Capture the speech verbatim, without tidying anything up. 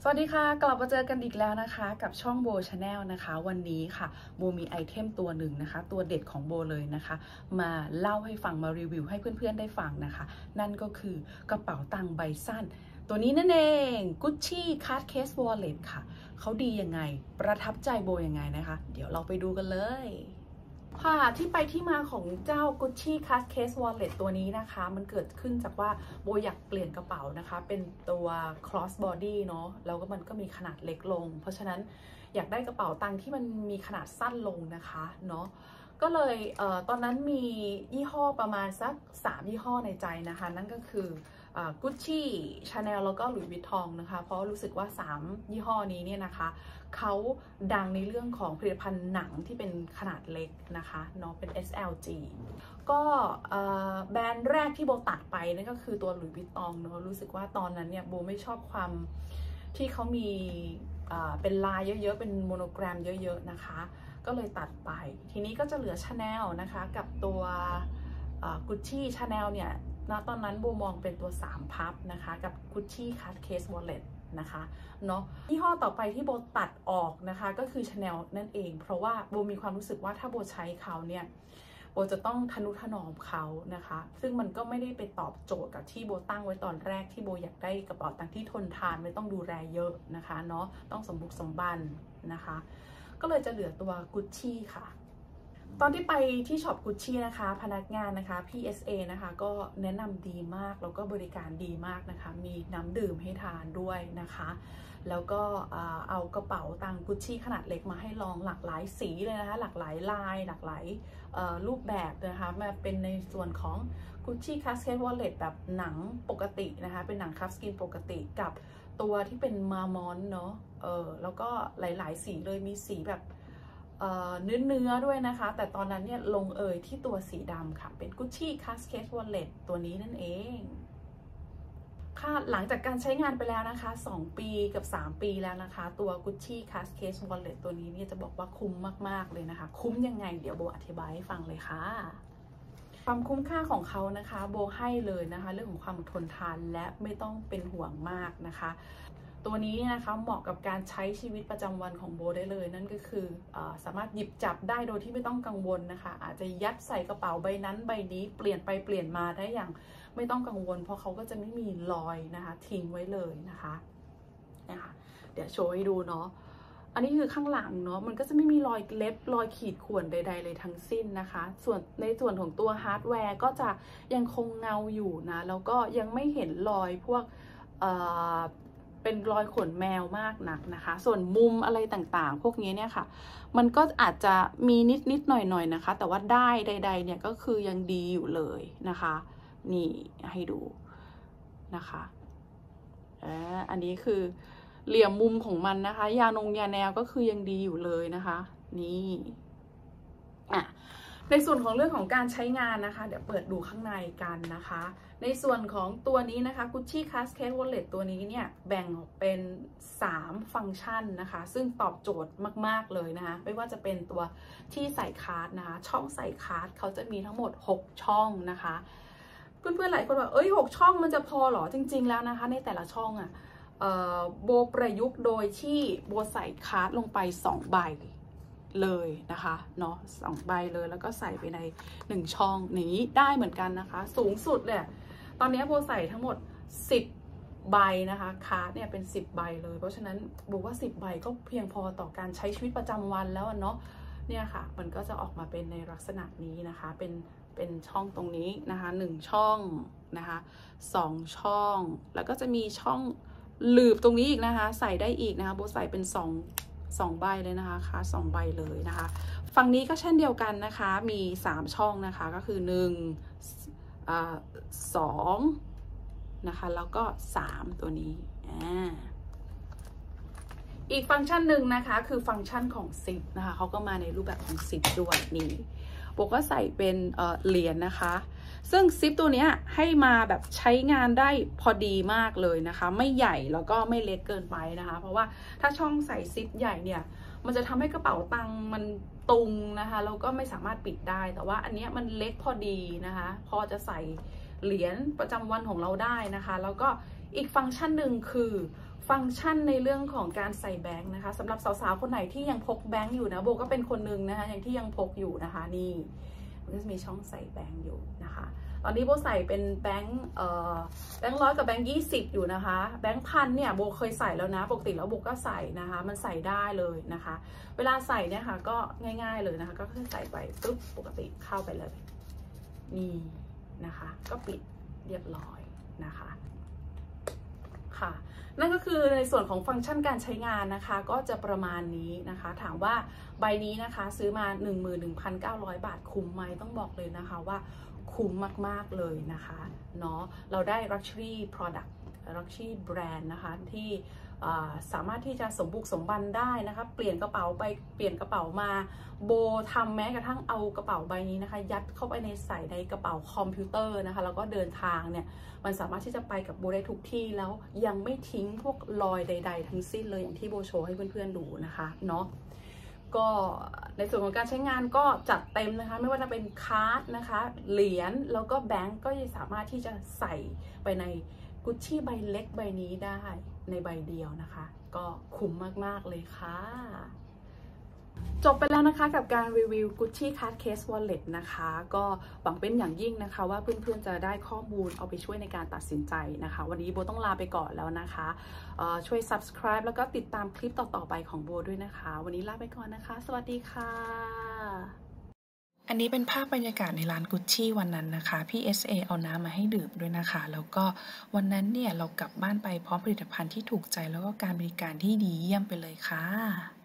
วัสดีค่ะกลับมาเจอกันอีกแล้วนะคะกับช่องโบชาแนลนะคะวันนี้ค่ะโบมีไอเทมตัวหนึ่งนะคะตัวเด็ดของโบเลยนะคะมาเล่าให้ฟังมารีวิวให้เพื่อนๆได้ฟังนะคะนั่นก็คือกระเป๋าตังค์ใบสั้นตัวนี้นั่นเอง Gucci Card Case Wallet ค่ะเขาดียังไงประทับใจโบยังไงนะคะเดี๋ยวเราไปดูกันเลยค่ะที่ไปที่มาของเจ้า Gucci Card Case Wallet ตัวนี้นะคะมันเกิดขึ้นจากว่าโบอยากเปลี่ยนกระเป๋านะคะเป็นตัว cross body เนาะแล้วก็มันก็มีขนาดเล็กลงเพราะฉะนั้นอยากได้กระเป๋าตังค์ที่มันมีขนาดสั้นลงนะคะเนาะก็เลยเอ่อตอนนั้นมียี่ห้อประมาณสักสามยี่ห้อในใจนะคะนั่นก็คือกุชชี่ ชาแนล แล้วก็หลุยส์วิตตองนะคะเพราะรู้สึกว่าสามยี่ห้อนี้เนี่ยนะคะเขาดังในเรื่องของผลิตภัณฑ์หนังที่เป็นขนาดเล็กนะคะเนาะเป็น เอส แอล จี ก็แบรนด์แรกที่โบตัดไปนั่นก็คือตัวหลุยส์วิตตองเนาะรู้สึกว่าตอนนั้นเนี่ยโบไม่ชอบความที่เขามีเป็นลายเยอะๆเป็นโมโนแกรมเยอะๆนะคะก็เลยตัดไปทีนี้ก็จะเหลือ ชาแนล นะคะกับตัวกุชชี่ ชาแนล เนี่ยณตอนนั้นโบมองเป็นตัวสามพับนะคะกับ Gucci Card Case Wallet นะคะเนาะยี่ห้อต่อไปที่โบตัดออกนะคะก็คือ ชาแนล นั่นเองเพราะว่าโบมีความรู้สึกว่าถ้าโบใช้เขาเนี่ยโบจะต้องทนุถนอมเขานะคะซึ่งมันก็ไม่ได้ไปตอบโจทย์กับที่โบตั้งไว้ตอนแรกที่โบอยากได้กระเป๋าตังค์ที่ทนทานไม่ต้องดูแลเยอะนะคะเนาะต้องสมบุกสมบันนะคะก็เลยจะเหลือตัว Gucci ค่ะตอนที่ไปที่ช็อป Gucci นะคะพนักงานนะคะ พี เอส เอ นะคะก็แนะนำดีมากแล้วก็บริการดีมากนะคะมีน้ำดื่มให้ทานด้วยนะคะแล้วก็เอากระเป๋าตังค์ Gucci ขนาดเล็กมาให้ลองหลากหลายสีเลยนะคะหลากหลายลายหลากหลายรูปแบบนะคะมาเป็นในส่วนของ Gucci Card Case Wallet แบบหนังปกตินะคะเป็นหนังคัฟสกินปกติกับตัวที่เป็นมามอนเนาะเออแล้วก็หลายๆสีเลยมีสีแบบเนื้อเนื้อด้วยนะคะแต่ตอนนั้นเนี่ยลงเอยที่ตัวสีดำค่ะเป็น Gucci Card Case Wallet ตัวนี้นั่นเองค่ะหลังจากการใช้งานไปแล้วนะคะสองปีกับสามปีแล้วนะคะตัว Gucci Card Case Wallet ตัวนี้เนี่ยจะบอกว่าคุ้มมากๆเลยนะคะคุ้มยังไงเดี๋ยวโบอธิบายให้ฟังเลยค่ะความคุ้มค่าของเขานะคะโบให้เลยนะคะเรื่องของความทนทานและไม่ต้องเป็นห่วงมากนะคะตัวนี้นะคะเหมาะกับการใช้ชีวิตประจำวันของโบได้เลยนั่นก็คืออสามารถหยิบจับได้โดยที่ไม่ต้องกังวลนะคะอาจจะยัดใส่กระเป๋าใบนั้นใบนี้เปลี่ยนไปเปลี่ยนมาได้อย่างไม่ต้องกังวลเพราะเขาก็จะไม่มีรอยนะคะทิ้งไว้เลยนะคะนะคะเดี๋ยวโชว์ให้ดูเนาะอันนี้คือข้างหลังเนาะมันก็จะไม่มีรอยเล็บรอยขีดข่วนใดๆเลยทั้งสิ้นนะคะส่วนในส่วนของตัวฮาร์ดแวร์ก็จะยังคงเงาอยู่นะแล้วก็ยังไม่เห็นรอยพวกเป็นรอยขนแมวมากนักนะคะส่วนมุมอะไรต่างๆพวกนี้เนี่ยค่ะมันก็อาจจะมีนิดๆหน่อยๆนะคะแต่ว่าได้ใดๆเนี่ยก็คือยังดีอยู่เลยนะคะนี่ให้ดูนะคะอันนี้คือเหลี่ยมมุมของมันนะคะยานงยาแนวก็คือยังดีอยู่เลยนะคะนี่อ่ะในส่วนของเรื่องของการใช้งานนะคะเดี๋ยวเปิดดูข้างในกันนะคะในส่วนของตัวนี้นะคะ Gucci Card Case Wallet ตัวนี้เนี่ยแบ่งออกเป็นสามฟังก์ชันนะคะซึ่งตอบโจทย์มากๆเลยนะคะไม่ว่าจะเป็นตัวที่ใส่คาร์ดนะคะช่องใส่คาร์ดเขาจะมีทั้งหมดหกช่องนะคะเพื่อนๆหลายคนบอกเอ้ยหกช่องมันจะพอหรอจริงๆแล้วนะคะในแต่ละช่องอ่ะโบประยุกต์โดยที่โบใส่คาร์ดลงไปสองใบเลยนะคะเนาะสองใบเลยแล้วก็ใส่ไปในหนึ่งช่องนี้ได้เหมือนกันนะคะสูงสุดเนี่ยตอนนี้โบใส่ทั้งหมดสิบใบนะคะคาร์ดเนี่ยเป็นสิบใบเลยเพราะฉะนั้นโบว่าสิบใบก็เพียงพอต่อการใช้ชีวิตประจำวันแล้วเนาะเนี่ยค่ะมันก็จะออกมาเป็นในลักษณะนี้นะคะเป็นเป็นช่องตรงนี้นะคะหนึ่งช่องนะคะสองช่องแล้วก็จะมีช่องหลืบตรงนี้อีกนะคะใส่ได้อีกนะคะโบใส่เป็นสองสองใบเลยนะคะค่ะสองใบเลยนะคะฝั่งนี้ก็เช่นเดียวกันนะคะมีสามช่องนะคะก็คือหนึ่งอ่าสองนะคะแล้วก็สามตัวนี้อ่าอีกฟังก์ชันหนึ่งนะคะคือฟังก์ชันของซิปนะคะเขาก็มาในรูปแบบของซิปด้วยนี่โบก็ใส่เป็นเอ่อเหรียญนะคะซึ่งซิปตัวนี้ให้มาแบบใช้งานได้พอดีมากเลยนะคะไม่ใหญ่แล้วก็ไม่เล็กเกินไปนะคะเพราะว่าถ้าช่องใส่ซิปใหญ่เนี่ยมันจะทำให้กระเป๋าตังค์มันตุงนะคะแล้วก็ไม่สามารถปิดได้แต่ว่าอันนี้มันเล็กพอดีนะคะพอจะใส่เหรียญประจำวันของเราได้นะคะแล้วก็อีกฟังก์ชันหนึ่งคือฟังก์ชันในเรื่องของการใส่แบงค์นะคะสำหรับสาวๆคนไหนที่ยังพกแบงค์อยู่นะโบก็เป็นคนหนึ่งนะคะอย่างที่ยังพกอยู่นะคะนี่มันก็จะมีช่องใส่แบงค์อยู่นะคะตอนนี้โบใส่เป็นแบงค์เอ่อแบงค์ร้อยกับแบงค์ยี่สิบอยู่นะคะแบงค์พันเนี่ยโบเคยใส่แล้วนะปกติแล้วโบก็ใส่นะคะมันใส่ได้เลยนะคะเวลาใส่เนี่ยค่ะก็ง่ายๆเลยนะคะก็คือใส่ไปปุ๊บปกติเข้าไปเลยนี่นะคะก็ปิดเรียบร้อยนะคะค่ะนั่นก็คือในส่วนของฟังก์ชันการใช้งานนะคะก็จะประมาณนี้นะคะถามว่าใบนี้นะคะซื้อมา หนึ่งหมื่นหนึ่งพันเก้าร้อย บาทคุ้มไหมต้องบอกเลยนะคะว่าคุ้มมากๆเลยนะคะเนาะเราได้ luxury product luxury brand นะคะที่สามารถที่จะสมบุกสมบันได้นะคะเปลี่ยนกระเป๋าไปเปลี่ยนกระเป๋ามาโบทำแม้กระทั่งเอากระเป๋าใบนี้นะคะยัดเข้าไปในใส่ในกระเป๋าคอมพิวเตอร์นะคะแล้วก็เดินทางเนี่ยมันสามารถที่จะไปกับโบได้ทุกที่แล้วยังไม่ทิ้งพวกรอยใดๆทั้งสิ้นเลยอย่างที่โบโชว์ให้เพื่อนๆดูนะคะเนาะก็ในส่วนของการใช้งานก็จัดเต็มนะคะไม่ว่าจะเป็นการ์ดนะคะเหรียญแล้วก็แบงก์ก็ยังสามารถที่จะใส่ไปในกุชชี่ใบเล็กใบนี้ได้ในใบเดียวนะคะก็คุ้มมากๆเลยค่ะจบไปแล้วนะคะกับการรีวิว Gucci Card Case Wallet นะคะก็หวังเป็นอย่างยิ่งนะคะว่าเพื่อนๆจะได้ข้อมูลเอาไปช่วยในการตัดสินใจนะคะวันนี้โบต้องลาไปก่อนแล้วนะคะช่วย Subscribe แล้วก็ติดตามคลิปต่อๆไปของโบด้วยนะคะวันนี้ลาไปก่อนนะคะสวัสดีค่ะอันนี้เป็นภาพบรรยากาศในร้านกุชชี่วันนั้นนะคะพี่ เอส เอ เอาน้ำมาให้ดื่มด้วยนะคะแล้วก็วันนั้นเนี่ยเรากลับบ้านไปพร้อมผลิตภัณฑ์ที่ถูกใจแล้วก็การบริการที่ดีเยี่ยมไปเลยค่ะ